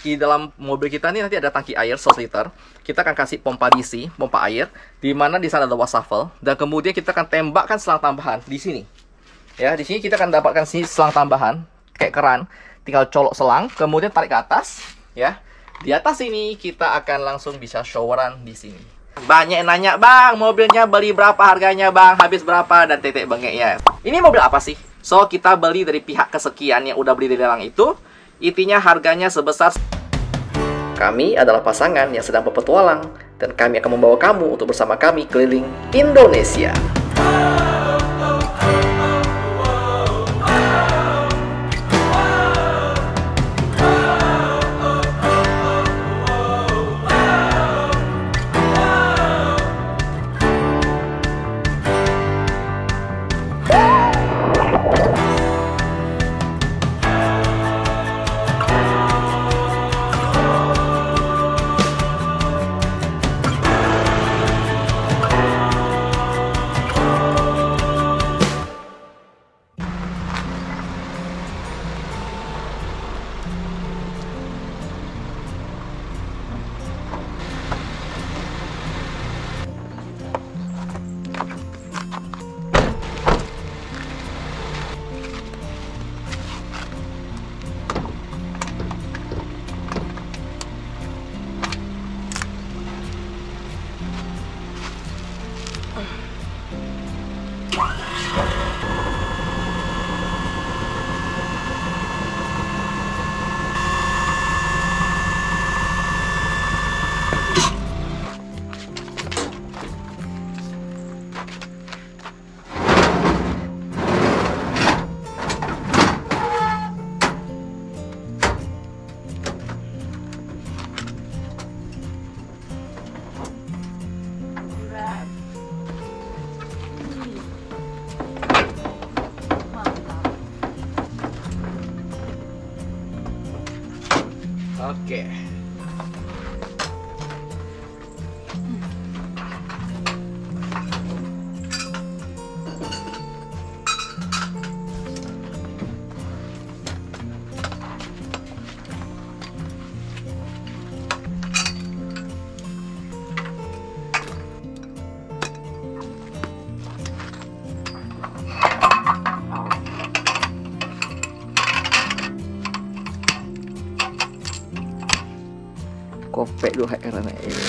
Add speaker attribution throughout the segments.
Speaker 1: di dalam mobil kita nih nanti ada tangki air 100 liter. Kita akan kasih pompa DC, pompa air, di mana di sana ada wastafel, dan kemudian kita akan tembakkan selang tambahan di sini. Ya, di sini kita akan dapatkan sini selang tambahan kayak keran. Tinggal colok selang, kemudian tarik ke atas, ya. Di atas ini kita akan langsung bisa showeran di sini. Banyak yang nanya, "Bang, mobilnya beli berapa harganya, Bang? Habis berapa?" dan titik bengeknya. Ini mobil apa sih? So, kita beli dari pihak kesekian yang udah beli di lelang itu. Intinya harganya sebesar... Kami adalah pasangan yang sedang berpetualang, dan kami akan membawa kamu untuk bersama kami keliling Indonesia. Oke. Kopek dulu karena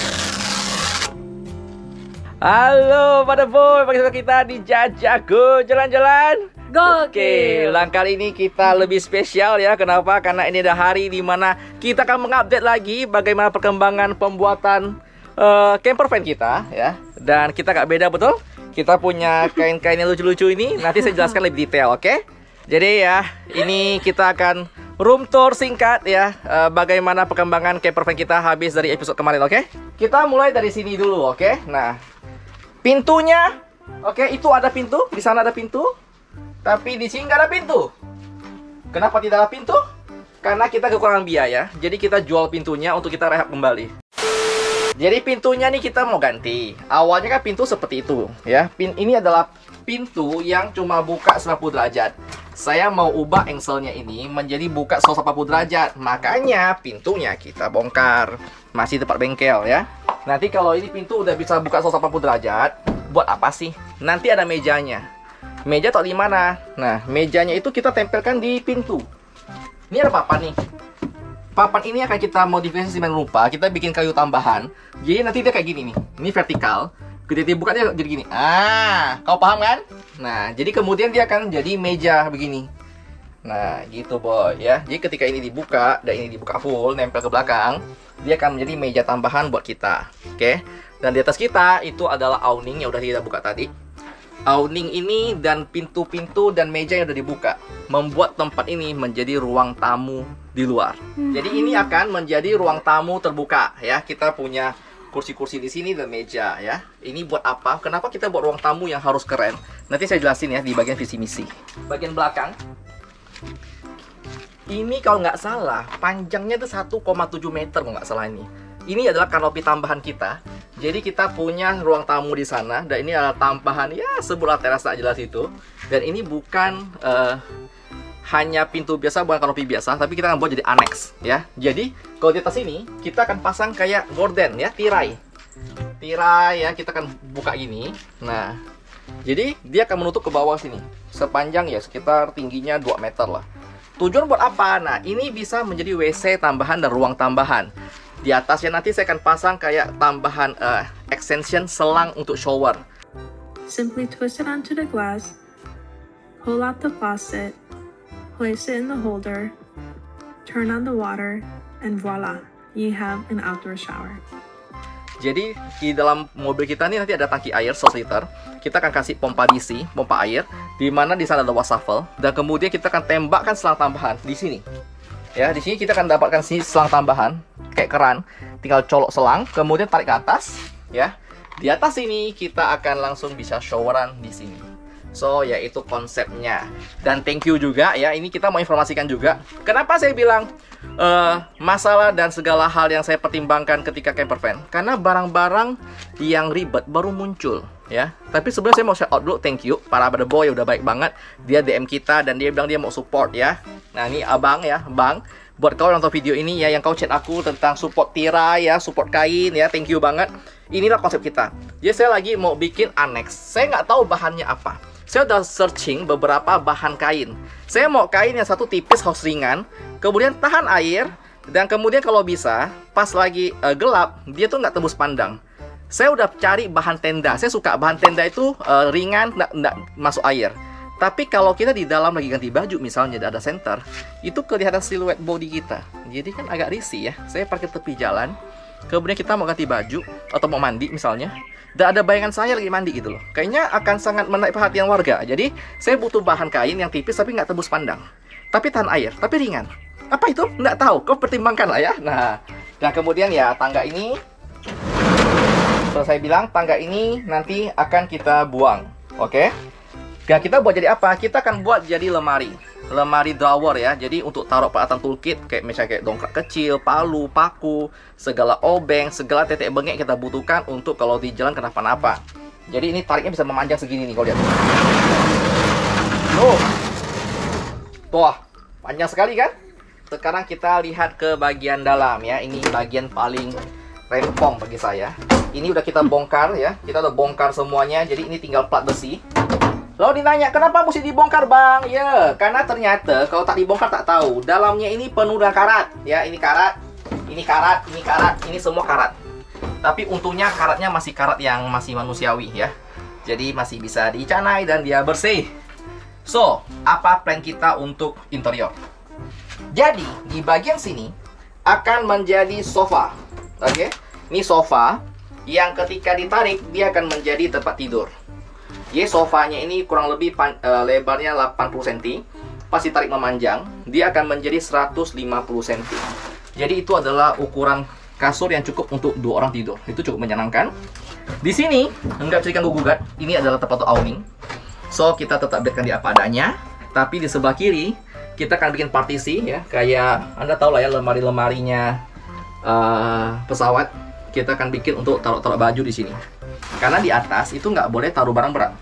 Speaker 1: halo pada boy, bagi kita di Jajago jalan-jalan. Oke, langkah ini kita lebih spesial ya. Kenapa? Karena ini ada hari dimana kita akan mengupdate lagi bagaimana perkembangan pembuatan camper van kita ya. Dan kita gak beda betul. Kita punya kain-kain yang lucu-lucu ini. Nanti saya jelaskan lebih detail, oke? Jadi ya, ini kita akan room tour singkat ya, bagaimana perkembangan camper van kita habis dari episode kemarin, oke? Kita mulai dari sini dulu, oke? Nah, pintunya, oke, itu ada pintu, di sana ada pintu, tapi di sini nggak ada pintu. Kenapa tidak ada pintu? Karena kita kekurangan biaya, jadi kita jual pintunya untuk kita rehab kembali. Jadi pintunya nih kita mau ganti. Awalnya kan pintu seperti itu, ya. Ini adalah pintu yang cuma buka 90 derajat. Saya mau ubah engselnya ini menjadi buka 180 derajat. Makanya pintunya kita bongkar. Masih tempat bengkel ya. Nanti kalau ini pintu udah bisa buka 180 derajat, buat apa sih? Nanti ada mejanya. Meja tahu di mana? Nah, mejanya itu kita tempelkan di pintu. Ini ada papan nih. Papan ini akan kita modifikasi sedemikian rupa. Kita bikin kayu tambahan. Jadi nanti dia kayak gini nih. Ini vertikal. Ketika dibuka dia jadi gini. Ah, kau paham kan? Nah, jadi kemudian dia akan jadi meja begini. Nah, gitu boy ya. Jadi ketika ini dibuka dan ini dibuka full, nempel ke belakang, dia akan menjadi meja tambahan buat kita. Oke. Dan di atas kita itu adalah awning yang udah kita buka tadi. Awning ini dan pintu-pintu dan meja yang udah dibuka membuat tempat ini menjadi ruang tamu di luar. Jadi ini akan menjadi ruang tamu terbuka ya. Kita punya kursi-kursi di sini dan meja ya. Ini buat apa? Kenapa kita buat ruang tamu yang harus keren? Nanti saya jelasin ya di bagian visi misi. Bagian belakang. Ini kalau nggak salah panjangnya itu 1,7 meter kalau nggak salah ini. Ini adalah kanopi tambahan kita. Jadi kita punya ruang tamu di sana dan ini adalah tambahan ya sebuah teras tak jelas itu. Dan ini bukan hanya pintu biasa, bukan kanopi biasa, tapi kita akan buat jadi annex ya. Jadi kalau di atas ini kita akan pasang kayak gorden ya, tirai ya, kita akan buka gini. Nah, jadi dia akan menutup ke bawah sini sepanjang ya sekitar tingginya 2 meter lah. Tujuan buat apa? Nah, ini bisa menjadi WC tambahan dan ruang tambahan. Di atasnya nanti saya akan pasang kayak tambahan extension selang untuk shower.
Speaker 2: Simply twist it onto the glass, pull out the faucet, place it in the holder, turn on the water, and voila, you have an outdoor shower.
Speaker 1: Jadi di dalam mobil kita nih nanti ada tangki air 100 liter. Kita akan kasih pompa DC, pompa air, di mana di sana ada wastafel, dan kemudian kita akan tembakkan selang tambahan di sini. Ya, di sini kita akan dapatkan sini selang tambahan kayak keran. Tinggal colok selang, kemudian tarik ke atas, ya. Di atas ini kita akan langsung bisa showeran di sini. So, ya itu konsepnya. Dan thank you juga ya. Ini kita mau informasikan juga. Kenapa saya bilang masalah dan segala hal yang saya pertimbangkan ketika camper van? Karena barang-barang yang ribet baru muncul ya. Tapi sebenarnya saya mau shout out dulu, thank you para Brother Boy, udah baik banget. Dia DM kita dan dia bilang dia mau support ya. Nah, ini abang ya, bang. Buat kau yang nonton video ini ya, yang kau chat aku tentang support tirai ya, support kain ya, thank you banget. Inilah konsep kita. Jadi saya lagi mau bikin annex. Saya nggak tahu bahannya apa. Saya udah searching beberapa bahan kain. Saya mau kain yang satu tipis, haus ringan, kemudian tahan air, dan kemudian kalau bisa pas lagi gelap dia tuh nggak tembus pandang. Saya udah cari bahan tenda. Saya suka bahan tenda itu ringan, nggak masuk air. Tapi kalau kita di dalam lagi ganti baju, misalnya ada center, itu kelihatan siluet body kita. Jadi kan agak risih ya. Saya parkir tepi jalan, kemudian kita mau ganti baju atau mau mandi misalnya, dan ada bayangan saya lagi mandi gitu loh. Kayaknya akan sangat menarik perhatian warga. Jadi saya butuh bahan kain yang tipis tapi nggak tembus pandang, tapi tahan air, tapi ringan. Apa itu? Nggak tahu. Kau pertimbangkan lah ya. Nah, dan kemudian ya tangga ini, so saya bilang tangga ini nanti akan kita buang. Oke? Dan kita buat jadi apa? Kita akan buat jadi lemari drawer ya. Jadi untuk taruh peralatan toolkit kayak misalnya kayak dongkrak kecil, palu, paku, segala obeng, segala tetek bengek kita butuhkan untuk kalau di jalan kenapa-napa. Jadi ini tariknya bisa memanjang segini nih, kau lihat. Wah, panjang sekali kan? Sekarang kita lihat ke bagian dalam ya. Ini bagian paling rempong bagi saya. Ini udah kita bongkar ya. Kita udah bongkar semuanya. Jadi ini tinggal plat besi. Lalu ditanya, kenapa mesti dibongkar bang? Ya, karena ternyata kalau tak dibongkar tak tahu. Dalamnya ini penuh dengan karat. Ya, ini karat, ini karat, ini karat, ini semua karat. Tapi untungnya karatnya masih karat yang masih manusiawi ya. Jadi masih bisa dicanai dan dia bersih. So, apa plan kita untuk interior? Jadi, di bagian sini akan menjadi sofa. Oke? Ini sofa yang ketika ditarik dia akan menjadi tempat tidur. Jadi sofanya ini kurang lebih lebarnya 80 cm. Pas ditarik memanjang, dia akan menjadi 150 cm. Jadi itu adalah ukuran kasur yang cukup untuk 2 orang tidur. Itu cukup menyenangkan. Di sini enggak bisa diganggu gugat. Ini adalah tempat untuk awning. So kita tetap biarkan dia apa adanya. Tapi di sebelah kiri kita akan bikin partisi ya, kayak Anda tahu lah ya, lemari-lemarinya pesawat. Kita akan bikin untuk taruh-taruh baju di sini. Karena di atas itu nggak boleh taruh barang berat.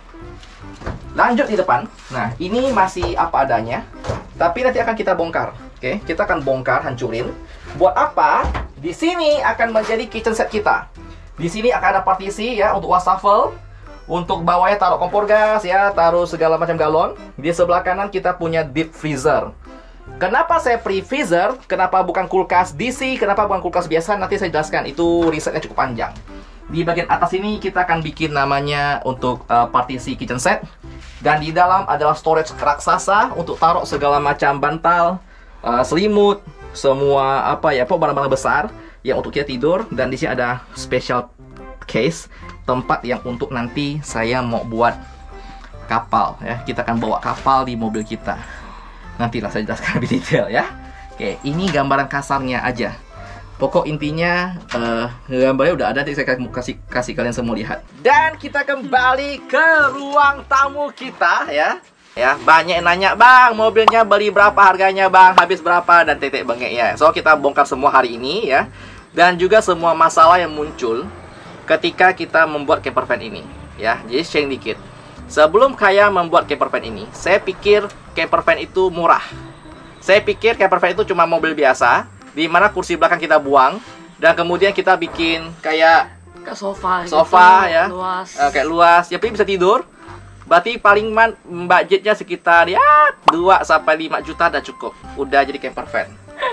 Speaker 1: Lanjut di depan. Nah, ini masih apa adanya. Tapi nanti akan kita bongkar. Oke, kita akan bongkar, hancurin. Buat apa? Di sini akan menjadi kitchen set kita. Di sini akan ada partisi ya untuk wastafel. Untuk bawahnya taruh kompor gas ya, taruh segala macam galon. Di sebelah kanan kita punya deep freezer. Kenapa saya pre-freezer? Kenapa bukan kulkas DC? Kenapa bukan kulkas biasa? Nanti saya jelaskan. Itu risetnya cukup panjang. Di bagian atas ini kita akan bikin namanya untuk partisi kitchen set. Dan di dalam adalah storage raksasa untuk taruh segala macam bantal, selimut, semua apa ya, barang-barang besar yang untuk kita tidur. Dan di sini ada special case, tempat yang untuk nanti saya mau buat kapal ya. Kita akan bawa kapal di mobil kita. Nantilah saya jelaskan lebih detail ya. Oke, ini gambaran kasarnya aja. Pokok intinya gambarnya udah ada, saya kasih kalian semua lihat. Dan kita kembali ke ruang tamu kita ya. Ya, banyak yang nanya, "Bang, mobilnya beli berapa harganya, Bang? Habis berapa?" dan tetek bengeknya. So, kita bongkar semua hari ini ya. Dan juga semua masalah yang muncul ketika kita membuat camper van ini ya. Jadi sharing dikit. Sebelum saya membuat camper van ini, saya pikir camper van itu murah. Saya pikir camper van itu cuma mobil biasa, di mana kursi belakang kita buang, dan kemudian kita bikin kayak
Speaker 3: sofa
Speaker 1: gitu, ya,
Speaker 3: luas.
Speaker 1: Kayak luas, ya bisa tidur. Berarti paling budgetnya sekitar ya 2 sampai 5 juta udah cukup. Udah jadi camper van.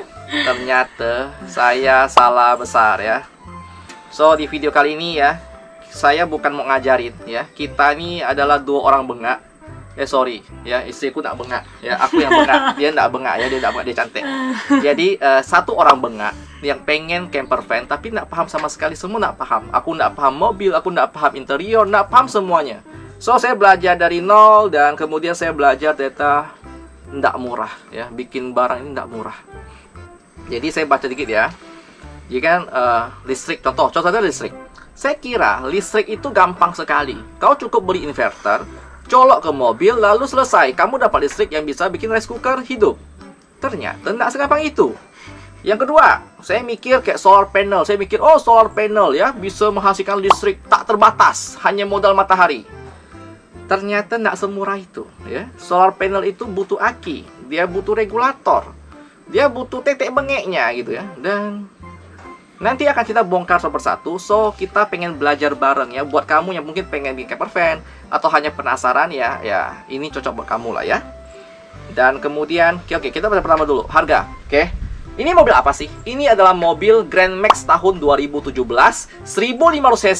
Speaker 1: Ternyata saya salah besar ya. So di video kali ini ya, saya bukan mau ngajarin ya. Kita ini adalah 2 orang bengak. Sorry ya, istriku tak bengak ya, aku yang bengak, dia tak bengak ya, dia tak bengak, dia cantik. Jadi 1 orang bengak yang pengen camper van tapi tak paham sama sekali, semua tak paham. Aku tak paham mobil, aku tak paham interior, tak paham semuanya. So saya belajar dari nol, dan kemudian saya belajar ternyata tidak murah ya, bikin barang ini tidak murah. Jadi saya baca dikit ya. Jadi kan listrik, contohnya listrik. Saya kira listrik itu gampang sekali. Kau cukup beli inverter, colok ke mobil, lalu selesai. Kamu dapat listrik yang bisa bikin rice cooker hidup. Ternyata tidak segampang itu. Yang kedua, saya mikir kayak solar panel. Saya mikir, oh solar panel ya, bisa menghasilkan listrik tak terbatas, hanya modal matahari. Ternyata tidak semurah itu ya. Solar panel itu butuh aki, dia butuh regulator, dia butuh tetek bengeknya gitu ya. Dan nanti akan kita bongkar satu persatu. So kita pengen belajar bareng ya. Buat kamu yang mungkin pengen bikin camper van atau hanya penasaran ya, ini cocok buat kamu lah ya. Dan kemudian oke, kita pertama dulu harga. Oke, ini mobil apa sih? Ini adalah mobil Grand Max tahun 2017, 1500 cc,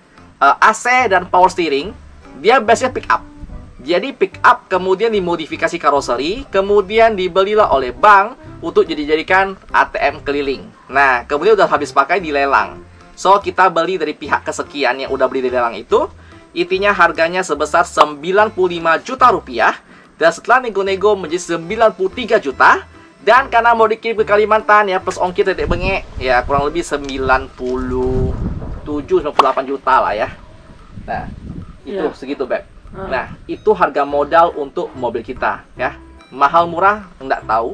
Speaker 1: AC dan power steering. Dia biasanya pick up. Jadi pick up kemudian dimodifikasi karoseri, kemudian dibelilah oleh bank untuk dijadikan ATM keliling. Nah, kemudian udah habis pakai dilelang. So, kita beli dari pihak kesekian yang udah beli di lelang itu. Intinya harganya sebesar 95 juta rupiah. Dan setelah nego-nego menjadi 93 juta. Dan karena mau dikirim ke Kalimantan ya, plus ongkir tetek bengek, ya kurang lebih 97-98 juta lah ya. Nah, itu segitu Beb. Nah, itu harga modal untuk mobil kita ya. Mahal murah enggak tahu.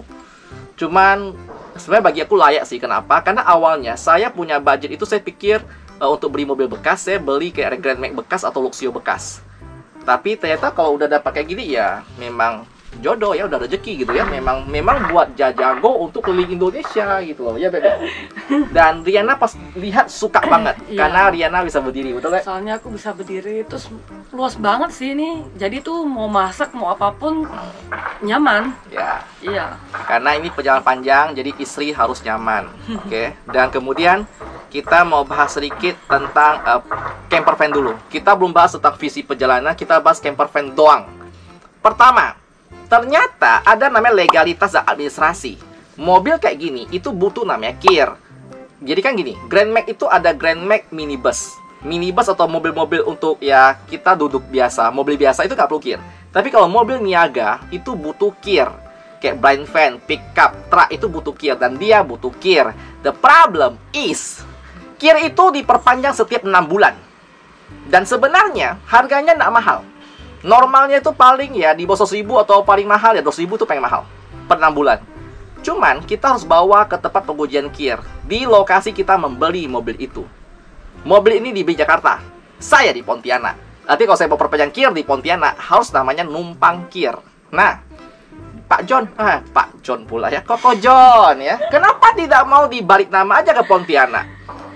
Speaker 1: Cuman sebenarnya bagi aku layak sih. Kenapa? Karena awalnya saya punya budget itu, saya pikir untuk beli mobil bekas, saya beli kayak Grand Max bekas atau Luxio bekas. Tapi ternyata kalau udah dapat kayak gini ya memang jodoh ya, udah rezeki gitu ya. Memang buat jago untuk keliling Indonesia gitu loh ya Beb. Dan Riana pas lihat suka banget karena Riana bisa berdiri, betul gak?
Speaker 3: Soalnya aku bisa berdiri, terus luas banget sih ini. Jadi tuh mau masak mau apapun nyaman.
Speaker 1: Ya.
Speaker 3: Iya.
Speaker 1: Karena ini perjalanan panjang, jadi istri harus nyaman. Oke. Dan kemudian kita mau bahas sedikit tentang camper van dulu. Kita belum bahas tentang visi perjalanan, kita bahas camper van doang. Pertama, ternyata ada namanya legalitas dan administrasi. Mobil kayak gini itu butuh namanya KIR. Jadi kan gini, Grand Max itu ada Grand Max minibus. Minibus atau mobil-mobil untuk ya kita duduk biasa. Mobil biasa itu nggak perlu KIR. Tapi kalau mobil niaga itu butuh KIR. Kayak blind van, pickup, truk itu butuh KIR. Dan dia butuh KIR. The problem is KIR itu diperpanjang setiap 6 bulan. Dan sebenarnya harganya nggak mahal. Normalnya itu paling ya di bawah 100.000 atau paling mahal ya 200.000 itu paling mahal per 6 bulan. Cuman kita harus bawa ke tempat pengujian KIR di lokasi kita membeli mobil itu. Mobil ini di Jakarta, saya di Pontianak. Nanti kalau saya mau perpanjang KIR di Pontianak harus namanya numpang KIR. Nah, Pak John pula ya, Koko John ya. Kenapa tidak mau dibalik nama aja ke Pontianak?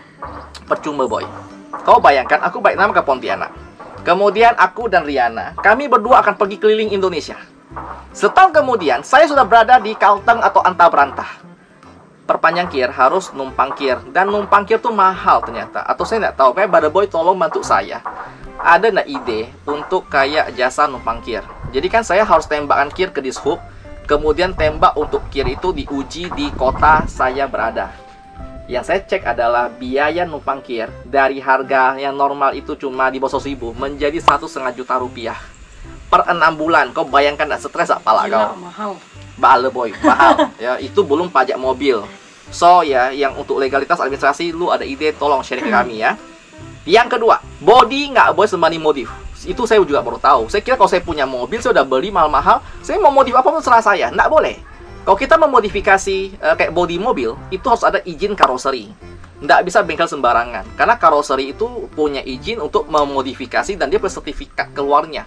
Speaker 1: Percuma boy. Kau bayangkan aku balik nama ke Pontianak. Kemudian aku dan Riana, kami berdua akan pergi keliling Indonesia. Setahun kemudian, saya sudah berada di Kalteng atau Anta Berantah. Perpanjang KIR harus numpang KIR. Dan numpang KIR tuh mahal ternyata. Atau saya nggak tahu, kayak Brother Boy tolong bantu saya. Ada nggak ide untuk kayak jasa numpang KIR? Jadi kan saya harus tembakkan KIR ke Dishub. Kemudian tembak untuk KIR itu diuji di kota saya berada. Yang saya cek adalah biaya numpang KIR dari harga yang normal itu cuma di bawah 100.000 menjadi 1,5 juta rupiah per 6 bulan. Kau bayangkan gak stres apalah kau?
Speaker 3: Mahal.
Speaker 1: Bale boy, mahal. Ya, itu belum pajak mobil. So ya, yang untuk legalitas administrasi lu ada ide tolong share ke kami ya. Yang kedua, body nggak boleh sembarang modif. Itu saya juga baru tahu. Saya kira kalau saya punya mobil, saya udah beli mahal-mahal, saya mau modif apa pun serah saya. Nggak boleh. Kalau kita memodifikasi kayak body mobil, itu harus ada izin karoseri. Nggak bisa bengkel sembarangan. Karena karoseri itu punya izin untuk memodifikasi dan dia punya sertifikat keluarnya.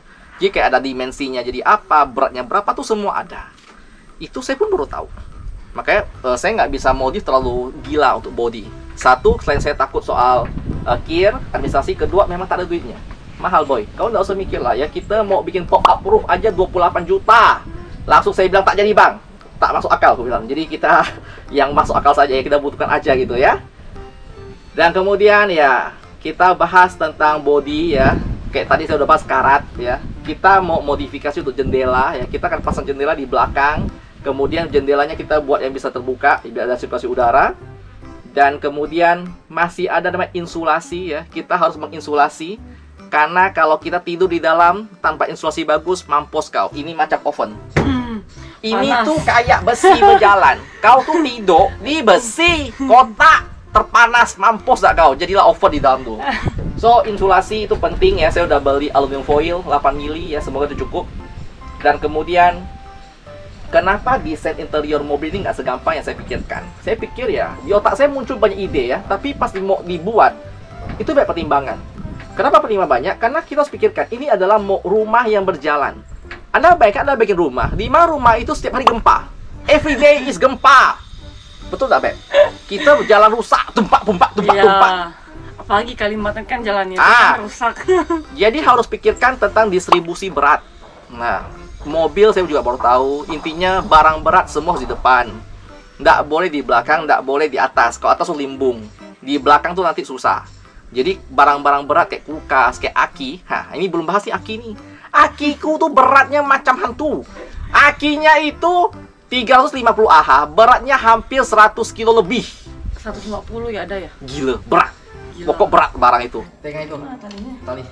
Speaker 1: Jadi kayak ada dimensinya, jadi apa, beratnya berapa tuh semua ada. Itu saya pun baru tahu. Makanya saya nggak bisa modif terlalu gila untuk body. Satu, selain saya takut soal kir, administrasi. Kedua, memang tak ada duitnya. Mahal boy, kau nggak usah mikir lah ya. Kita mau bikin pop-up roof aja 28 juta. Langsung saya bilang tak jadi bang. Tak masuk akal aku bilang. Jadi kita yang masuk akal saja ya, kita butuhkan aja gitu ya. Dan kemudian ya, kita bahas tentang body ya. Kayak tadi saya udah bahas karat ya. Kita mau modifikasi untuk jendela ya. Kita akan pasang jendela di belakang. Kemudian jendelanya kita buat yang bisa terbuka, biar ada sirkulasi udara. Dan kemudian masih ada namanya insulasi ya. Kita harus menginsulasi. Karena kalau kita tidur di dalam tanpa insulasi bagus, mampus kau. Ini macam oven. Ini
Speaker 3: Panas.
Speaker 1: tuh kayak besi berjalan. Kau tuh tidur di besi, kotak, terpanas, mampus gak kau. Jadilah oven di dalam tuh. So, insulasi itu penting ya. Saya udah beli aluminium foil 8 mili ya. Semoga itu cukup. Dan kemudian kenapa desain interior mobil ini nggak segampang yang saya pikirkan? Saya pikir ya, di otak saya muncul banyak ide ya, tapi pas mau dibuat, itu banyak pertimbangan. Kenapa pertimbangan banyak? Karena kita harus pikirkan, ini adalah rumah yang berjalan. Anda bayangkan Anda bikin rumah, di mana rumah itu setiap hari gempa. Every day is gempa. Betul nggak, Beb? Kita berjalan rusak, tumpak.
Speaker 3: Apalagi Kalimantan kan jalannya itu kan rusak.
Speaker 1: Jadi harus pikirkan tentang distribusi berat. Nah, mobil saya juga baru tahu, intinya barang berat semua harus di depan. Nggak boleh di belakang, nggak boleh di atas. Kalau atas tuh limbung, di belakang tuh nanti susah. Jadi barang-barang berat kayak kulkas, kayak aki. Ini belum bahas nih aki nih. Akiku tuh beratnya macam hantu. Akinya itu 350 Ah, beratnya hampir 100 kilo lebih.
Speaker 3: 150 ya ada ya?
Speaker 1: Gila, berat.
Speaker 3: Gila.
Speaker 1: Pokok berat barang itu. Tengah itu.
Speaker 3: Talinya.
Speaker 1: Tali.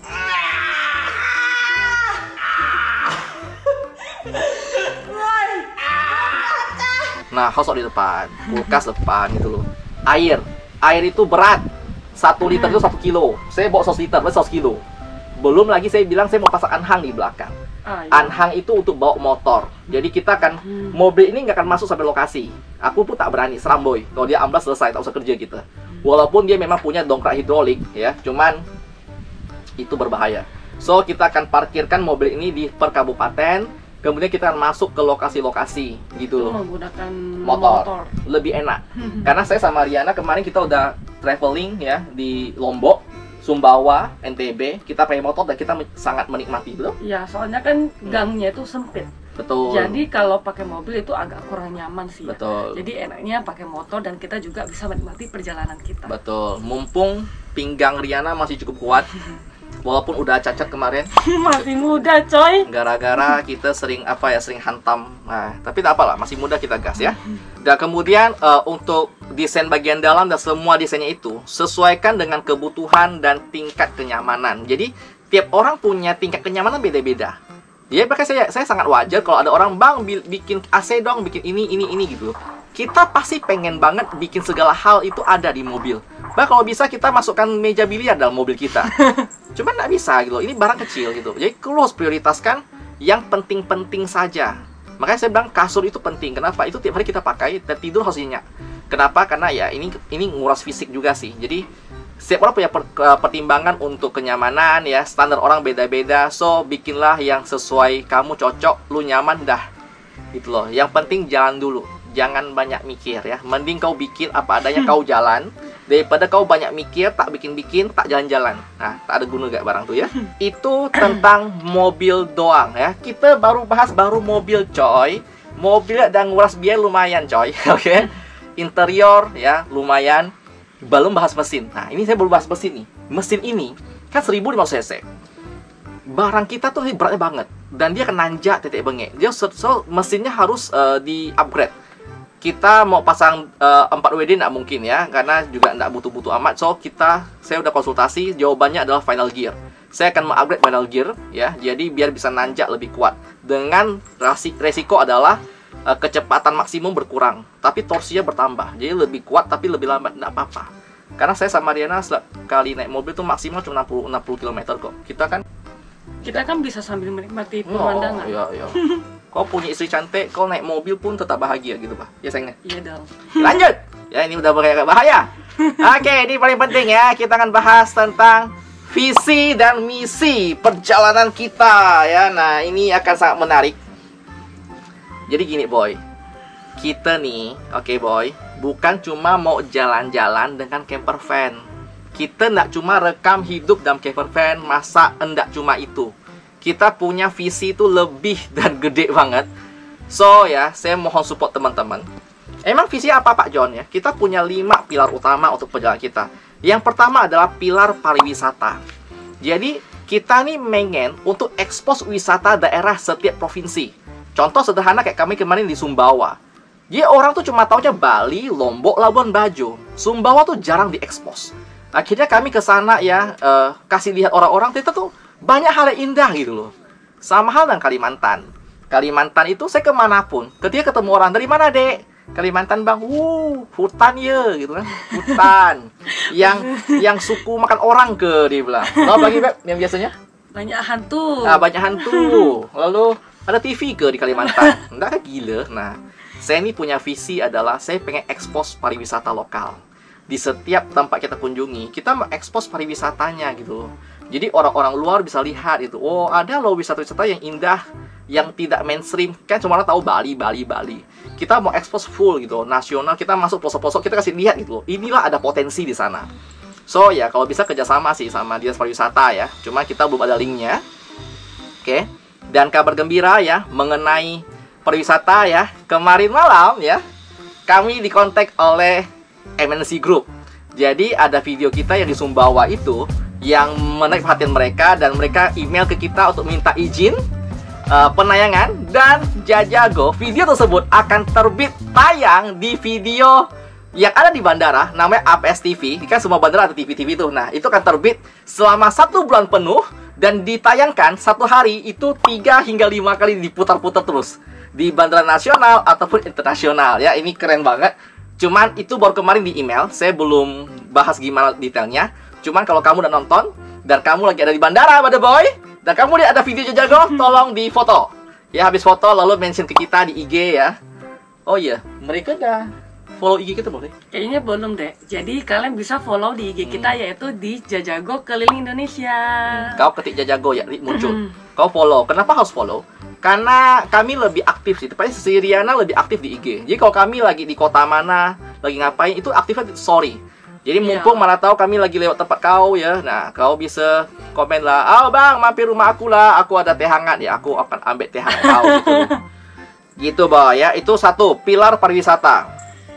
Speaker 1: Nah, hosok di depan, kulkas depan gitu loh. Air itu berat. 1 liter itu 1 kilo. Saya bawa 100 liter, berarti 100 kilo. Belum lagi saya bilang saya mau pasang anhang di belakang.
Speaker 3: Iya.
Speaker 1: Anhang itu untuk bawa motor. Jadi kita akan, mobil ini nggak akan masuk sampai lokasi. Aku pun tak berani, seram boy. Kalau dia amblas selesai, tak usah kerja kita. Walaupun dia memang punya dongkrak hidrolik ya, cuman itu berbahaya. So, kita akan parkirkan mobil ini di per kabupaten. Kemudian kita akan masuk ke lokasi-lokasi gitu
Speaker 3: Itu
Speaker 1: loh.
Speaker 3: menggunakan
Speaker 1: Motor. Lebih enak. Karena saya sama Riana kemarin kita udah traveling ya di Lombok, Sumbawa, NTB. Kita pakai motor dan kita sangat menikmati, betul?
Speaker 3: Ya, soalnya kan gangnya itu sempit.
Speaker 1: Betul.
Speaker 3: Jadi kalau pakai mobil itu agak kurang nyaman sih ya.
Speaker 1: Betul.
Speaker 3: Jadi enaknya pakai motor dan kita juga bisa menikmati perjalanan kita.
Speaker 1: Betul. Mumpung pinggang Riana masih cukup kuat. Walaupun udah cacat kemarin.
Speaker 3: Masih muda, coy.
Speaker 1: Gara-gara kita sering sering hantam. Nah, tapi tak apalah, masih muda kita gas ya. Dan kemudian untuk desain bagian dalam dan semua desainnya itu sesuaikan dengan kebutuhan dan tingkat kenyamanan. Jadi tiap orang punya tingkat kenyamanan beda-beda. Jadi makanya saya sangat wajar kalau ada orang, bang bikin AC dong, bikin ini gitu. Kita pasti pengen banget bikin segala hal itu ada di mobil. Bah, kalau bisa kita masukkan meja biliar dalam mobil kita. Cuman nggak bisa gitu. Ini barang kecil gitu. Jadi kalau harus prioritaskan yang penting-penting saja. Makanya saya bilang kasur itu penting. Kenapa? Itu tiap hari kita pakai dan tidur harus nyenyak. Kenapa? Karena ya ini nguras fisik juga sih. Jadi setiap orang punya pertimbangan untuk kenyamanan ya. Standar orang beda-beda. So bikinlah yang sesuai kamu, cocok, lu nyaman dah. Gitu loh. Yang penting jalan dulu. Jangan banyak mikir ya. Mending kau bikin apa adanya, kau jalan, daripada kau banyak mikir, tak bikin-bikin, tak jalan-jalan. Nah, tak ada guna gak barang tuh ya. Itu tentang mobil doang ya. Kita baru bahas mobil coy. Mobil dan nguras biaya lumayan coy. Oke. Interior ya lumayan. Belum bahas mesin. Nah, ini saya baru bahas mesin nih. Mesin ini kan 1500 cc. Barang kita tuh beratnya banget. Dan dia akan nanjak titik bengek. Dia mesinnya harus di-upgrade. Kita mau pasang 4WD nggak mungkin ya, karena juga nggak butuh-butuh amat. So saya udah konsultasi, jawabannya adalah final gear. Saya akan mengupgrade final gear ya, jadi biar bisa nanjak lebih kuat. Dengan resiko adalah kecepatan maksimum berkurang, tapi torsinya bertambah. Jadi lebih kuat tapi lebih lambat, nggak apa-apa. Karena saya sama Riana sekali naik mobil tuh maksimal cuma 60 km kok. Kita kan
Speaker 3: bisa sambil menikmati pemandangan.
Speaker 1: Iya. Kau punya istri cantik, kau naik mobil pun tetap bahagia gitu, Pak. Ya sayangnya.
Speaker 3: Iya dong.
Speaker 1: Lanjut. Ya ini udah bahaya. Oke, ini paling penting ya. Kita akan bahas tentang visi dan misi perjalanan kita ya. Nah, ini akan sangat menarik. Jadi gini boy, kita nih, oke boy, bukan cuma mau jalan-jalan dengan camper van. Kita nggak cuma rekam hidup dalam camper van, masa enggak cuma itu. Kita punya visi itu lebih dan gede banget. So ya, saya mohon support teman-teman. Emang visi apa Pak John ya? Kita punya 5 pilar utama untuk perjalanan kita. Yang pertama adalah pilar pariwisata. Jadi kita nih pengen untuk ekspos wisata daerah setiap provinsi. Contoh sederhana kayak kami kemarin di Sumbawa. Jadi orang tuh cuma taunya Bali, Lombok, Labuan Bajo. Sumbawa tuh jarang diekspos. Akhirnya kami ke sana ya, kasih lihat orang-orang kita tuh banyak hal yang indah gitu loh. Sama hal dengan Kalimantan. Kalimantan itu saya kemanapun, ketika ketemu orang, dari mana dek? Kalimantan bang, hutan ya gitu kan, hutan. Yang suku makan orang ke dia bilang. Tahu lagi Beb, yang biasanya?
Speaker 3: Banyak hantu.
Speaker 1: Nah, banyak hantu. Lalu ada TV ke di Kalimantan? Enggak kan gila. Nah, saya ini punya visi adalah saya pengen ekspos pariwisata lokal. Di setiap tempat kita kunjungi, kita mengekspos pariwisatanya gitu loh. Jadi orang-orang luar bisa lihat itu, oh ada loh wisata-wisata yang indah, yang tidak mainstream. Kan cuma orang tahu Bali. Kita mau ekspos full gitu, nasional, kita masuk pelosok-pelosok, kita kasih lihat gitu loh. Inilah ada potensi di sana. So ya, kalau bisa kerjasama sih sama Dinas Pariwisata ya. Cuma kita belum ada linknya. Oke. Dan kabar gembira ya, mengenai pariwisata ya. Kemarin malam ya, kami dikontak oleh MNC Group. Jadi ada video kita yang di Sumbawa itu yang menarik perhatian mereka, dan mereka email ke kita untuk minta izin penayangan, dan Jajago video tersebut akan terbit tayang di video yang ada di bandara, namanya APS TV. Kan semua bandara ada TV-TV itu. Nah, itu akan terbit selama 1 bulan penuh dan ditayangkan 1 hari itu 3 hingga 5 kali diputar-putar terus di bandara nasional ataupun internasional ya. Ini keren banget. Cuman itu baru kemarin di email, saya belum bahas gimana detailnya. Cuman kalau kamu udah nonton dan kamu lagi ada di bandara, Mother Boy, dan kamu lihat ada video Jajago, tolong di foto. Ya, habis foto lalu mention ke kita di IG ya. Oh iya, mereka udah follow IG kita boleh?
Speaker 3: Kayaknya belum deh. Jadi kalian bisa follow di IG kita, yaitu di Jajago Keliling Indonesia.
Speaker 1: Kau ketik Jajago ya, muncul. Kau follow. Kenapa harus follow? Karena kami lebih aktif sih. Tepatnya si Riana lebih aktif di IG. Jadi kalau kami lagi di kota mana, lagi ngapain, itu aktifnya story. Jadi mumpung mana tahu kami lagi lewat tempat kau ya. Nah, kau bisa komen lah, "Oh bang, mampir rumah aku lah, aku ada teh hangat." Ya, aku akan ambil teh hangat kau gitu. Gitu Boy ya. Itu satu, pilar pariwisata.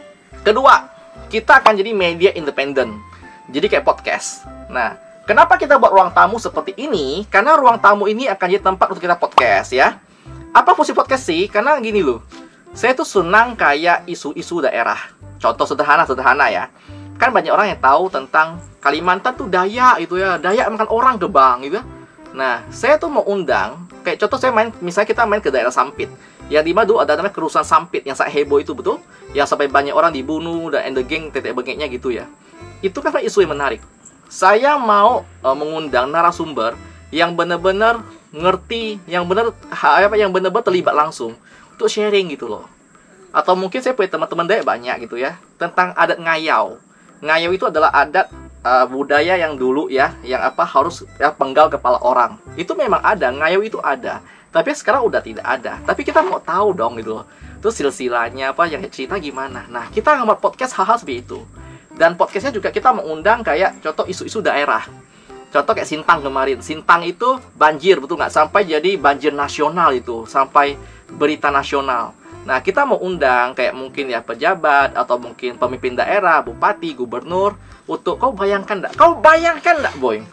Speaker 1: Kedua, kita akan jadi media independen. Jadi kayak podcast. Nah, kenapa kita buat ruang tamu seperti ini? Karena ruang tamu ini akan jadi tempat untuk kita podcast ya. Apa fungsi podcast sih? Karena gini loh, saya tuh senang kayak isu-isu daerah. Contoh sederhana ya. Kan banyak orang yang tahu tentang Kalimantan tuh Dayak itu ya. Dayak makan orang ke bang gitu. Nah, saya tuh mau undang, kayak contoh saya misalnya kita main ke daerah Sampit. Yang di Madu ada namanya kerusuhan Sampit yang sangat heboh itu, betul? Yang sampai banyak orang dibunuh dan the gang tetek bengeknya gitu ya. Itu kan isu yang menarik. Saya mau mengundang narasumber yang benar-benar ngerti, yang benar-benar terlibat langsung untuk sharing gitu loh. Atau mungkin saya punya teman-teman Dayak banyak gitu ya, tentang adat ngayau. Ngayau itu adalah adat budaya yang dulu ya, yang harus ya, penggal kepala orang. Itu memang ada, ngayau itu ada. Tapi sekarang udah tidak ada. Tapi kita mau tahu dong gitu loh. Terus silsilahnya yang cerita gimana. Nah, kita ngebuat podcast hal-hal seperti itu. Dan podcastnya juga kita mengundang kayak contoh isu-isu daerah. Contoh kayak Sintang kemarin. Sintang itu banjir, betul nggak? Sampai jadi banjir nasional itu. Sampai berita nasional. Nah, kita mau undang kayak mungkin ya pejabat atau mungkin pemimpin daerah, bupati, gubernur, untuk kau bayangkan enggak, Boy?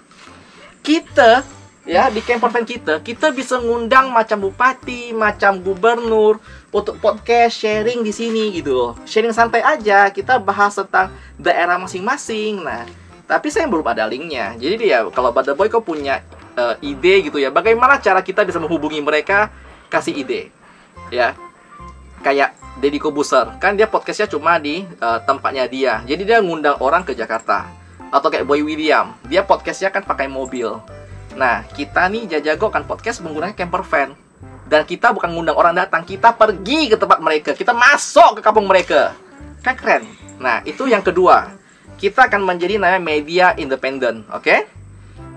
Speaker 1: Kita ya di camper van kita bisa ngundang macam bupati, macam gubernur untuk podcast sharing di sini gitu loh. Sharing santai aja, kita bahas tentang daerah masing-masing. Nah, tapi saya belum ada linknya. Jadi dia kalau Mother Boy kau punya ide gitu ya, bagaimana cara kita bisa menghubungi mereka, kasih ide. Ya. Kayak Deddy Kobuser, kan dia podcastnya cuma di tempatnya dia. Jadi dia ngundang orang ke Jakarta. Atau kayak Boy William, dia podcastnya kan pakai mobil. Nah, kita nih Jajago kan podcast menggunakan camper van. Dan kita bukan ngundang orang datang, kita pergi ke tempat mereka, kita masuk ke kampung mereka. Kan keren. Nah, itu yang kedua. Kita akan menjadi namanya media independen, oke?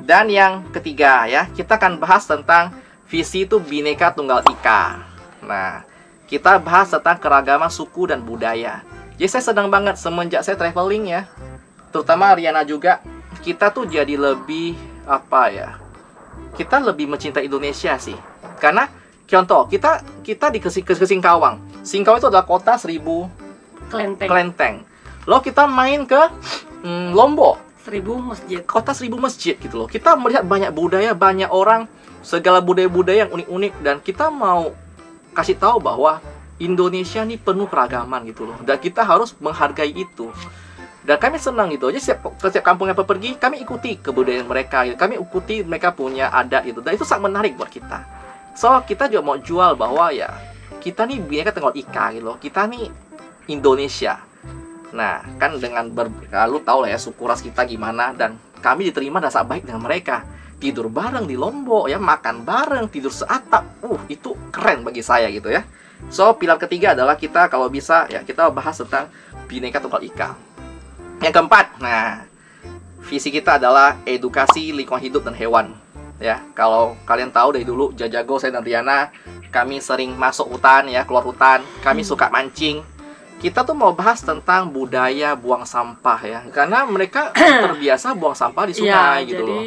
Speaker 1: Dan yang ketiga ya, kita akan bahas tentang visi itu Bhinneka Tunggal Ika. Nah, kita bahas tentang keragaman suku dan budaya. Jadi saya senang banget semenjak saya traveling ya, terutama Riana juga, kita tuh jadi lebih apa ya? Kita lebih mencintai Indonesia sih. Karena contoh, kita di Singkawang. Singkawang itu adalah kota 1000 kelenteng. Lalu kita main ke Lombok,
Speaker 3: 1000 masjid.
Speaker 1: Kota 1000 masjid gitu loh. Kita melihat banyak budaya, banyak orang, segala budaya-budaya yang unik-unik, dan kita mau kasih tahu bahwa Indonesia nih penuh keragaman gitu loh. Dan kita harus menghargai itu. Dan kami senang gitu aja, setiap kampung yang pergi, kami ikuti kebudayaan mereka gitu. Kami ikuti mereka punya adat gitu. Dan itu sangat menarik buat kita. So, kita juga mau jual bahwa ya, kita nih Bhinneka Tunggal Ika gitu loh. Kita nih Indonesia. Nah, kan dengan lu tahu lah ya suku ras kita gimana, dan kami diterima dan sangat baik dengan mereka. Tidur bareng di Lombok ya, makan bareng, tidur seatap. Itu keren bagi saya gitu ya. So, pilar ketiga adalah kita kalau bisa ya, kita bahas tentang Bhinneka Tunggal Ika. Yang keempat, nah, visi kita adalah edukasi lingkungan hidup dan hewan. Ya, kalau kalian tahu dari dulu Jajago, saya dan Riana, kami sering masuk hutan ya, keluar hutan, kami suka mancing. Kita tuh mau bahas tentang budaya buang sampah ya, karena mereka terbiasa buang sampah di sungai gitu loh.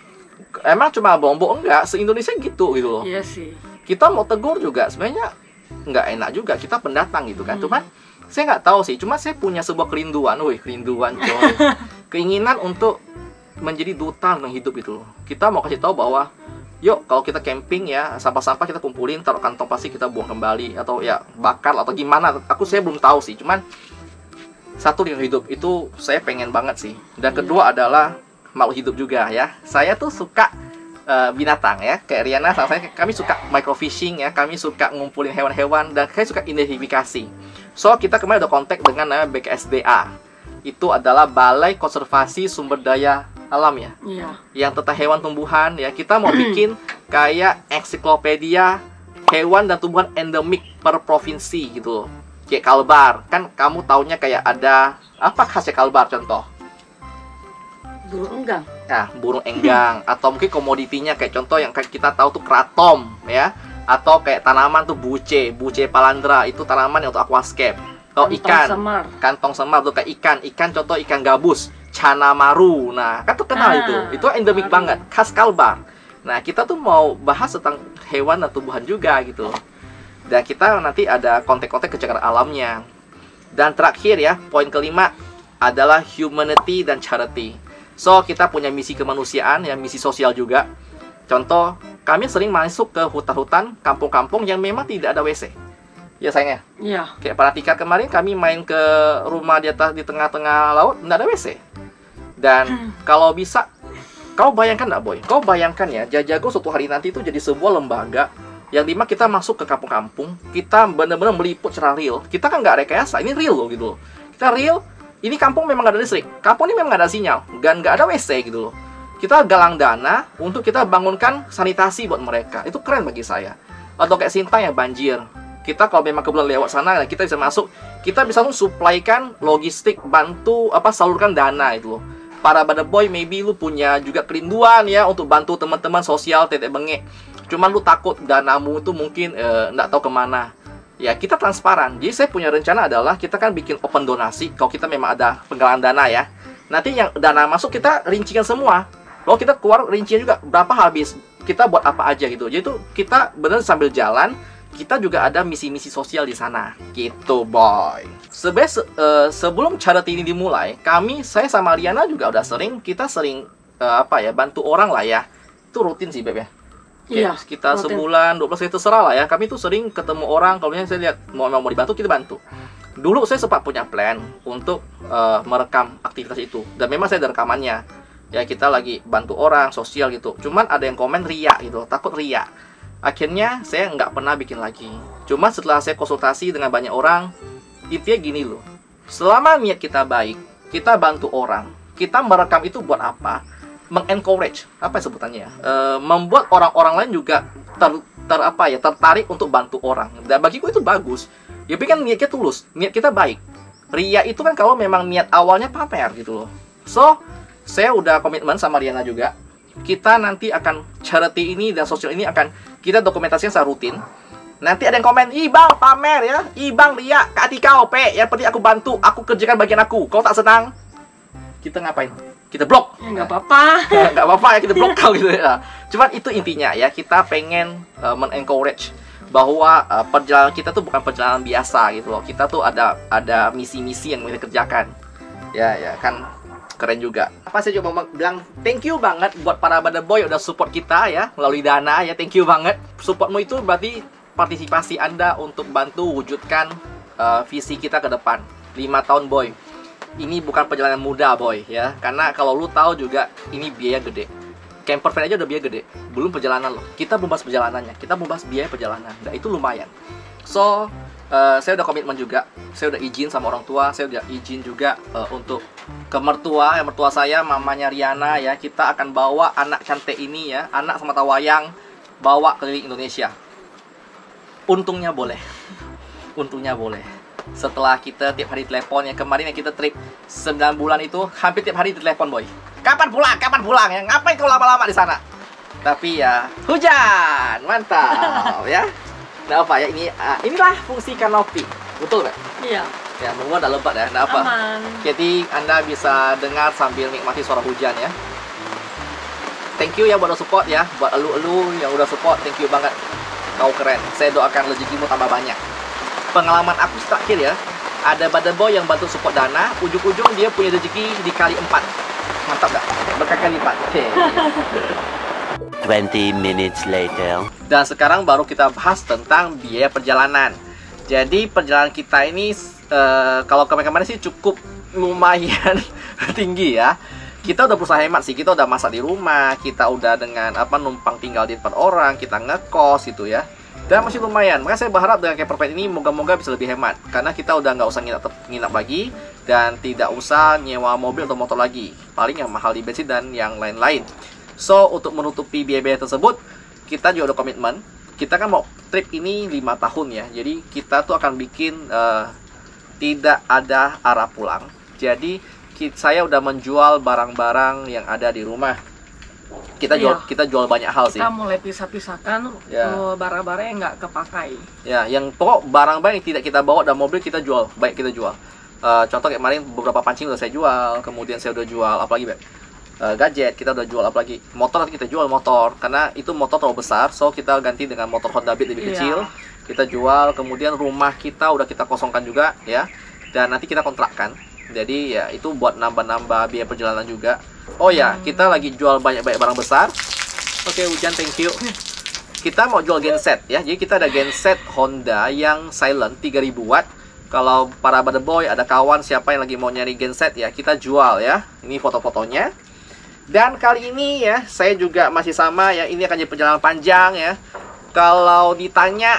Speaker 1: Emang cuma Lombok enggak, se-Indonesia gitu loh.
Speaker 3: Iya sih.
Speaker 1: Kita mau tegur juga sebenarnya nggak enak juga, kita pendatang gitu kan. Cuman saya nggak tahu sih, cuma saya punya sebuah kerinduan, kerinduan coy. Keinginan untuk menjadi duta tentang hidup itu loh. Kita mau kasih tahu bahwa yuk, kalau kita camping ya, sampah-sampah kita kumpulin, taruh kantong plastik, kita buang kembali, atau ya bakar atau gimana. Saya belum tahu sih, cuman satu lingkungan hidup itu saya pengen banget sih. Dan kedua adalah makhluk hidup juga ya. Saya tuh suka binatang ya, kayak Riana sama saya, kami suka microfishing ya, kami suka ngumpulin hewan-hewan, dan saya suka identifikasi. So, kita kemarin udah kontak dengan namanya BKSDA. Itu adalah Balai Konservasi Sumber Daya Alam ya.
Speaker 3: Iya.
Speaker 1: Yang tentang hewan tumbuhan ya. Kita mau bikin kayak ensiklopedia hewan dan tumbuhan endemik per provinsi gitu loh. Kayak kalbar. Kan kamu taunya kayak ada apa khasnya kalbar contoh?
Speaker 3: Burung enggang.
Speaker 1: Nah, burung enggang. Atau mungkin komoditinya kayak contoh yang kita tahu tuh kratom ya. Atau kayak tanaman tuh buce palandra, itu tanaman yang untuk aquascape. Atau ikan, kantong semar tuh kayak ikan contoh ikan gabus, cana maru. Nah, kan terkenal itu endemik banget, khas Kalbar. Nah, kita tuh mau bahas tentang hewan dan tumbuhan juga gitu. Dan kita nanti ada konten-konten kecakaran alamnya. Dan terakhir ya, poin kelima adalah humanity dan charity. So, kita punya misi kemanusiaan ya, misi sosial juga. Contoh, kami sering masuk ke hutan-hutan, kampung-kampung yang memang tidak ada WC. Ya sayangnya.
Speaker 3: Iya.
Speaker 1: Kayak Paratika kemarin kami main ke rumah di atas di tengah-tengah laut, tidak ada WC. Dan kalau bisa, kau bayangkan nggak Boy? Kau bayangkan ya, Jajago suatu hari nanti itu jadi sebuah lembaga yang dimana kita masuk ke kampung-kampung, kita benar-benar meliput secara real. Kita kan nggak rekayasa, ini real loh gitu loh. Kita real, ini kampung memang nggak ada listrik, kampung ini memang nggak ada sinyal, dan nggak ada WC gitu loh. Kita galang dana untuk kita bangunkan sanitasi buat mereka. Itu keren bagi saya. Atau kayak Sintang yang banjir. Kita kalau memang kebetulan lewat sana, kita bisa masuk. Kita bisa suplaikan logistik, bantu salurkan dana itu loh. Para Bada Boy, maybe lu punya juga kerinduan ya untuk bantu teman-teman sosial tetek bengek. Cuman lu takut danamu itu mungkin nggak tahu kemana. Ya kita transparan. Jadi saya punya rencana adalah kita kan bikin open donasi. Kalau kita memang ada penggalangan dana ya. Nanti yang dana masuk kita rincikan semua. Lalu kita keluar rincian juga berapa habis, kita buat apa aja gitu. Jadi itu kita benar sambil jalan, kita juga ada misi-misi sosial di sana. Gitu boy. Sebenarnya sebelum charity ini dimulai, saya sama Riana juga udah sering bantu orang lah ya. Itu rutin sih Beb ya.
Speaker 3: Iya.
Speaker 1: Kita sebulan 12 kali terserah lah ya. Kami tuh sering ketemu orang, kalau misalnya saya lihat mau dibantu, kita bantu. Dulu saya sempat punya plan untuk merekam aktivitas itu, dan memang saya ada rekamannya. Ya kita lagi bantu orang sosial gitu. Cuman ada yang komen ria gitu, takut ria. Akhirnya saya nggak pernah bikin lagi. Cuma setelah saya konsultasi dengan banyak orang, intinya gini loh. Selama niat kita baik, kita bantu orang, kita merekam itu buat apa? Mengencourage, apa sebutannya? Membuat orang-orang lain juga tertarik untuk bantu orang. Dan bagiku itu bagus. Ya kan niatnya tulus, niat kita baik. Ria itu kan kalau memang niat awalnya pamer gitu loh. So saya udah komitmen sama Riana juga. kita nanti akan charity ini dan sosial ini akan kita dokumentasikan secara rutin. Nanti ada yang komen, "Ih bang, pamer ya, ih bang lihat Kak Atika OP, yang penting aku bantu, aku kerjakan bagian aku, kau tak senang." Kita ngapain? Kita blok.
Speaker 3: Ya nggak apa-apa.
Speaker 1: Nggak apa-apa ya, kita blok kau gitu ya. Cuman itu intinya ya, kita pengen men-encourage bahwa perjalanan kita tuh bukan perjalanan biasa gitu loh. Kita tuh ada misi-misi yang kita kerjakan. Ya kan keren juga. Apa saya coba bilang thank you banget buat para Bada Boy udah support kita ya melalui Dana ya. Thank you banget. Supportmu itu berarti partisipasi Anda untuk bantu wujudkan visi kita ke depan 5 tahun boy. Ini bukan perjalanan mudah boy ya. Karena kalau lu tahu juga ini biaya gede. Camper van aja udah biaya gede. Belum perjalanan loh. Kita belum bahas perjalanannya. Kita belum bahas biaya perjalanan. Nah itu lumayan. So saya udah komitmen juga. Saya udah izin sama orang tua. Saya udah izin juga untuk ke mertua. Mertua saya mamanya Riana ya. Kita akan bawa anak cantik ini ya. Anak sama tawayang. Bawa keliling Indonesia. Untungnya boleh. Untungnya boleh. Setelah kita tiap hari telepon, yang kemarin yang kita trip 9 bulan itu hampir tiap hari telepon boy. Kapan pulang? Kapan pulang? Ya ngapain kau lama-lama di sana? Tapi ya hujan, mantap ya. Nah apa ya inilah fungsi kanopi, betul nggak?
Speaker 3: Iya.
Speaker 1: Ya semua udah lebat ya, nah apa?
Speaker 3: Aman.
Speaker 1: Jadi Anda bisa dengar sambil nikmati suara hujan ya. Thank you ya buat udah support ya, buat elu yang udah support, thank you banget. Kau keren. Saya doakan rezekimu tambah banyak. Pengalaman aku terakhir ya, ada Bada Boy yang bantu support Dana, ujung-ujung dia punya rezeki dikali 4. Mantap gak? Berkali lipat. Oke.
Speaker 4: 20 minutes later.
Speaker 1: Dan sekarang baru kita bahas tentang biaya perjalanan. Jadi perjalanan kita ini kalau kemarin-kemarin sih cukup lumayan tinggi ya. Kita udah berusaha hemat sih, kita udah masak di rumah, kita udah dengan numpang tinggal di tempat orang, kita ngekos gitu ya. Dan masih lumayan. Makanya saya berharap dengan camper van ini moga-moga bisa lebih hemat. Karena kita udah nggak usah nginap lagi dan tidak usah nyewa mobil atau motor lagi. Paling yang mahal di bensin dan yang lain-lain. So, untuk menutupi biaya-biaya tersebut, kita juga ada komitmen. Kita kan mau trip ini 5 tahun ya. Jadi kita tuh akan bikin tidak ada arah pulang. Jadi saya udah menjual barang-barang yang ada di rumah. Kita jual banyak hal sih.
Speaker 3: Kita mulai pisah-pisahkan barang-barang yang nggak kepakai.
Speaker 1: Ya, yang pokok barang-barang yang tidak kita bawa dan mobil kita jual, baik kita jual. Contoh kayak kemarin beberapa pancing udah saya jual, kemudian saya udah jual apalagi gadget kita udah jual, apalagi motor nanti kita jual motor karena itu motor terlalu besar, so kita ganti dengan motor Honda Beat lebih kecil. Kita jual, kemudian rumah kita udah kita kosongkan juga ya, dan nanti kita kontrakkan. Jadi ya itu buat nambah-nambah biaya perjalanan juga. Oh ya, kita lagi jual banyak-banyak barang besar. Oke, hujan, thank you. Kita mau jual genset ya. Jadi kita ada genset Honda yang silent 3000 watt. Kalau para Bada Boy ada kawan siapa yang lagi mau nyari genset ya, kita jual ya. Ini foto-fotonya. Dan kali ini ya, saya juga masih sama ya. Ini akan jadi perjalanan panjang ya. Kalau ditanya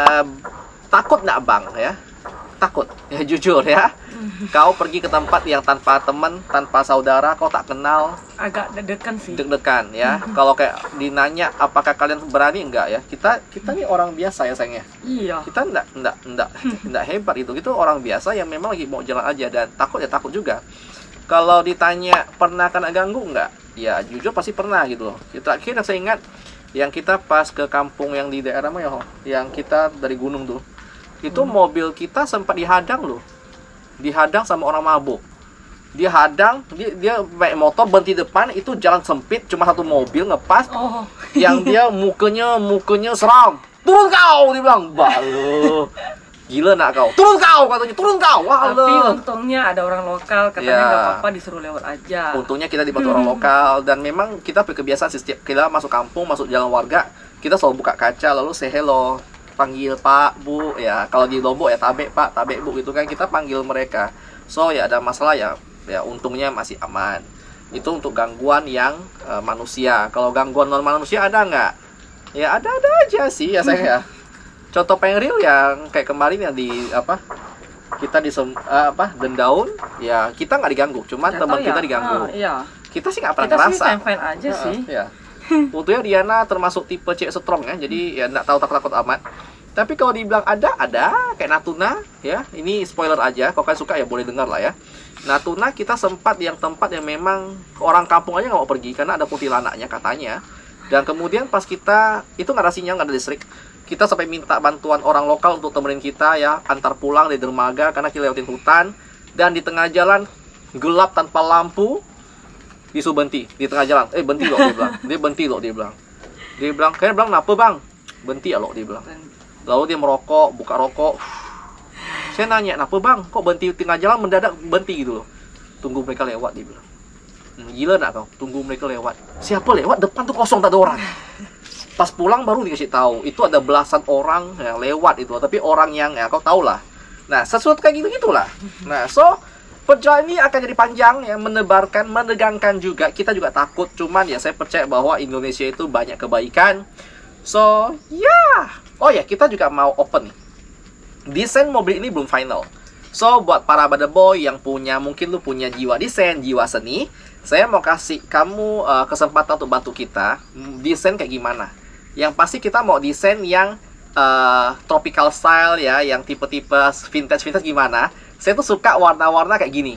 Speaker 1: takut nggak bang ya? Takut ya, jujur ya. Kau pergi ke tempat yang tanpa teman, tanpa saudara, kau tak kenal,
Speaker 3: agak deg-degan sih.
Speaker 1: Deg-degan ya. Kalau kayak dinanya apakah kalian berani, enggak ya? Kita nih orang biasa ya sayangnya.
Speaker 3: Iya.
Speaker 1: Kita enggak hebat itu. Itu orang biasa yang memang lagi mau jalan aja, dan takut ya takut juga. Kalau ditanya pernah kena ganggu enggak? Ya jujur pasti pernah gitu loh. Terakhir saya ingat yang kita pas ke kampung yang di daerah mana ya, yang kita dari gunung tuh. Itu mobil kita sempat dihadang loh. Dihadang sama orang mabuk. Dia dia naik motor berhenti depan, itu jalan sempit, cuma satu mobil ngepas. Yang dia mukanya seram. Turun kau, dia bilang. Balu. Gila nak kau. Turun kau katanya, turun kau. Wah,
Speaker 3: tapi untungnya ada orang lokal, katanya nggak apa-apa, disuruh lewat aja.
Speaker 1: Untungnya kita dibantu orang lokal, dan memang kita berkebiasaan setiap kita masuk kampung, masuk jalan warga, kita selalu buka kaca lalu say hello. Panggil Pak, Bu, ya kalau di Lombok ya tabek Pak, tabek Bu gitu kan, kita panggil mereka. So ya ada masalah ya untungnya masih aman. Itu untuk gangguan yang manusia. Kalau gangguan non manusia ada nggak? Ya ada aja sih ya saya. Contoh paling real yang kayak kemarin yang di kita di Dendaun, ya kita nggak diganggu, cuma teman kita diganggu.
Speaker 3: Iya.
Speaker 1: Kita sih nggak pernah
Speaker 3: kita
Speaker 1: ngerasa.
Speaker 3: Kita sih fine aja sih.
Speaker 1: Ya. Untungnya Diana termasuk tipe cewek strong ya, jadi ya nggak tahu takut amat. Tapi kalau dibilang ada kayak Natuna ya. Ini spoiler aja, kalau kalian suka ya boleh dengar lah ya. Natuna kita sempat yang tempat yang memang orang kampung aja nggak mau pergi karena ada kuntilanaknya katanya. Dan kemudian pas kita itu nggak ada sinyal, nggak ada listrik, kita sampai minta bantuan orang lokal untuk temenin kita ya, antar pulang dari dermaga karena kita lewatin hutan. Dan di tengah jalan gelap tanpa lampu, disuruh berhenti di tengah jalan. Berhenti loh dia bilang. Dia berhenti loh dia bilang. Dia bilang, kayaknya bilang, kenapa bang? Berhenti ya loh dia bilang. Lalu dia merokok, buka rokok. Saya nanya, kenapa bang? Kok berhenti tengah jalan mendadak berhenti gitu loh? Tunggu mereka lewat dia bilang. Gila nak kau? Tunggu mereka lewat. Siapa lewat? Depan tuh kosong, tak ada orang. Pas pulang baru dikasih tahu, itu ada belasan orang yang lewat itu. Tapi orang yang ya kau tahu lah. Nah, sesuatu kayak gitu-gitulah. Nah, so perjalanan ini akan jadi panjang ya, menebarkan, menegangkan juga. Kita juga takut, cuman ya saya percaya bahwa Indonesia itu banyak kebaikan. So, ya. Oh ya, kita juga mau open nih. Desain mobil ini belum final. So, buat para bada boy yang punya, mungkin lu punya jiwa desain, jiwa seni, saya mau kasih kamu kesempatan untuk bantu kita. Desain kayak gimana? Yang pasti kita mau desain yang tropical style ya, yang tipe-tipe vintage-vintage gimana. Saya tuh suka warna-warna kayak gini.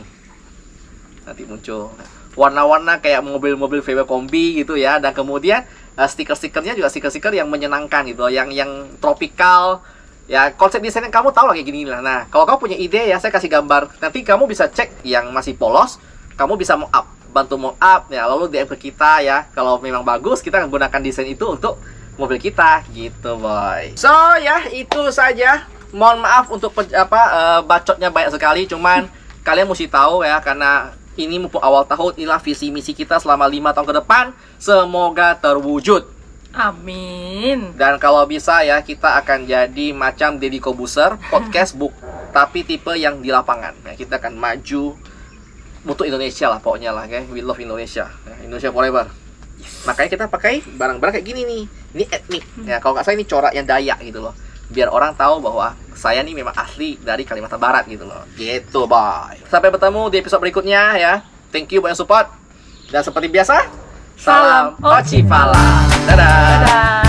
Speaker 1: Nanti muncul warna-warna kayak mobil-mobil VW kombi gitu ya. Dan kemudian stiker-stikernya juga stiker-stiker yang menyenangkan gitu, yang tropical. Ya, konsep desain yang kamu tahu lah kayak gini lah. Nah, kalau kamu punya ide ya, saya kasih gambar. Nanti kamu bisa cek yang masih polos, kamu bisa mock up, bantu mock up ya, lalu DM ke kita ya. Kalau memang bagus, kita akan gunakan desain itu untuk mobil kita gitu, boy. So, ya, itu saja. Mohon maaf untuk bacotnya banyak sekali, cuman kalian mesti tahu ya, karena ini mumpung awal tahun, inilah visi misi kita selama 5 tahun ke depan. Semoga terwujud.
Speaker 3: Amin.
Speaker 1: Dan kalau bisa ya, kita akan jadi macam Deddy Kobuser, podcast book, tapi tipe yang di lapangan. Ya, kita akan maju untuk Indonesia lah pokoknya lah, okay? We love Indonesia. Ya, Indonesia forever. Makanya kita pakai barang-barang kayak gini nih. Ini etnik. Ya, kalau nggak salah ini corak yang Dayak gitu loh. Biar orang tahu bahwa saya nih memang asli dari Kalimantan Barat gitu loh. Gitu, bye. Sampai bertemu di episode berikutnya ya. Thank you banyak support. Dan seperti biasa, salam Oci Pala. Dadah.
Speaker 3: Dadah.